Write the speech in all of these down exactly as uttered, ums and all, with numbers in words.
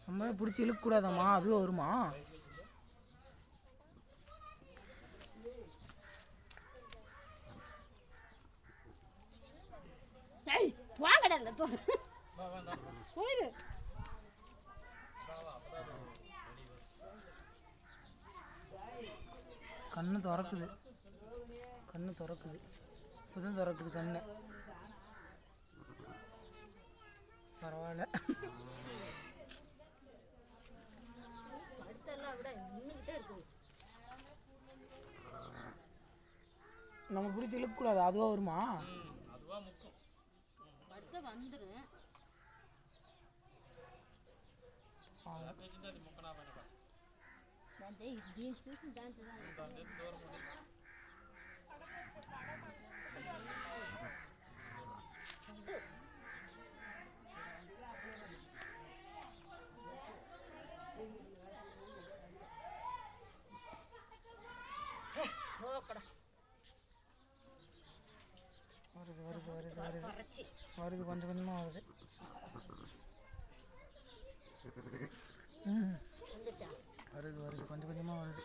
நம்ம பிடிச்சி இழுக்கக்கூடாதாம்மா, அதுவே வருமா? கண்ணு திறக்குது, கண்ணு திறக்குது, இப்போதான் திறக்குது கண்ணு. பரவாயில்ல. நம்ம பிடிச்சி இழுக்கக்கூடாது, அதுவா வருமா? வருது வருது வருது வருது வருது கொஞ்சம் கொஞ்சமாக வருது. ம் வருது வருது கொஞ்சம் கொஞ்சமாக வருது.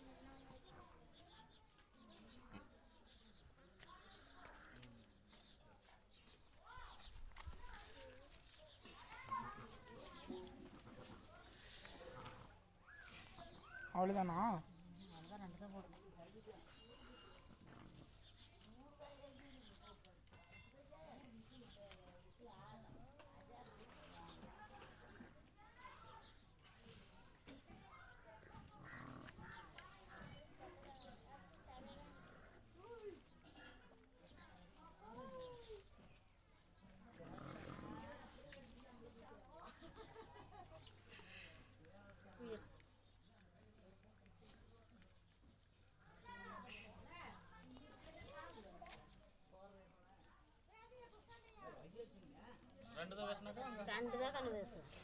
அவ்வளோதானா? ரெண்டு தான் கண்ணு பேசு.